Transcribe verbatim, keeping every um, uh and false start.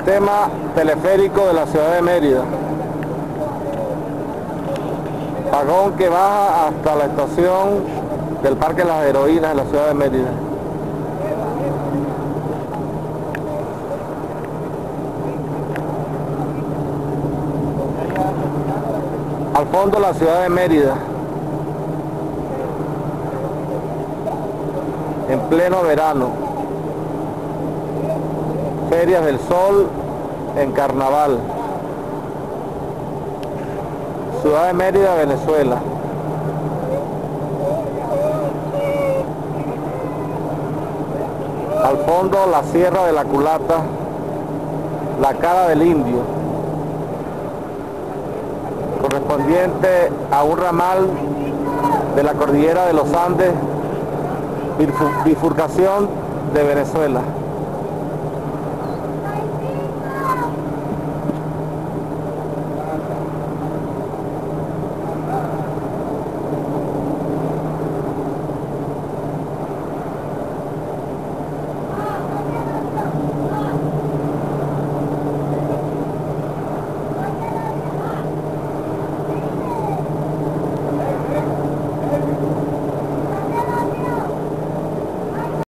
sistema teleférico de la ciudad de Mérida. Vagón que baja hasta la estación del Parque Las Heroínas en la ciudad de Mérida. Al fondo la ciudad de Mérida, en pleno verano, ferias del sol en carnaval, ciudad de Mérida, Venezuela. Al fondo la Sierra de la Culata, la Cara del Indio, correspondiente a un ramal de la cordillera de los Andes, bifurcación de Venezuela.